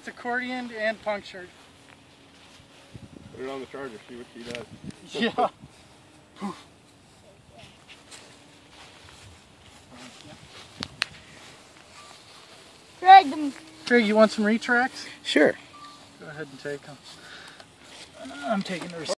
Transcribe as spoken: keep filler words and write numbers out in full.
it's accordioned and punctured. Put it on the charger, see what she does. Yeah. Drag them. Craig, you want some retracts? Sure. Go ahead and take them. I'm taking the